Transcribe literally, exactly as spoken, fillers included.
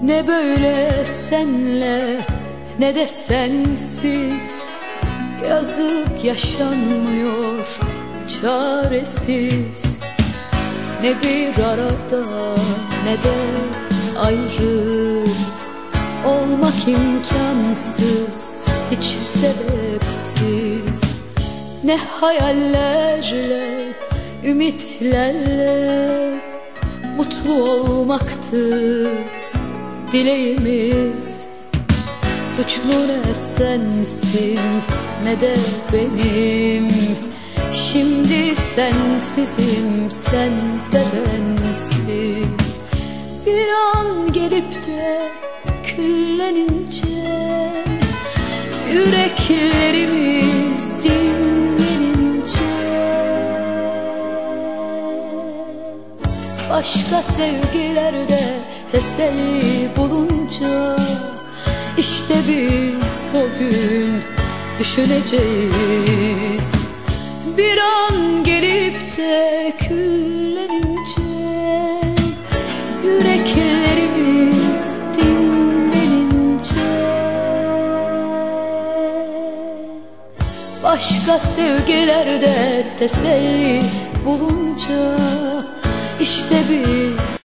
Ne böyle senle ne de sensiz, yazık yaşanmıyor çaresiz. Ne bir arada ne de ayrı, olmak imkansız, hiç sebepsiz. Ne hayallerle, ümitlerle mutlu olmaktı dileğimiz. Suçlu ne sensin ne de benim, şimdi sensizim, sen de bensiz. Bir an gelip de küllenince, yüreklerimiz dinlenince, başka sevgilerde teselli bulunca, İşte biz o gün düşüneceğiz. Bir an gelip de küllenince, yüreklerimiz dinlenince, başka sevgilerde teselli bulunca, İşte biz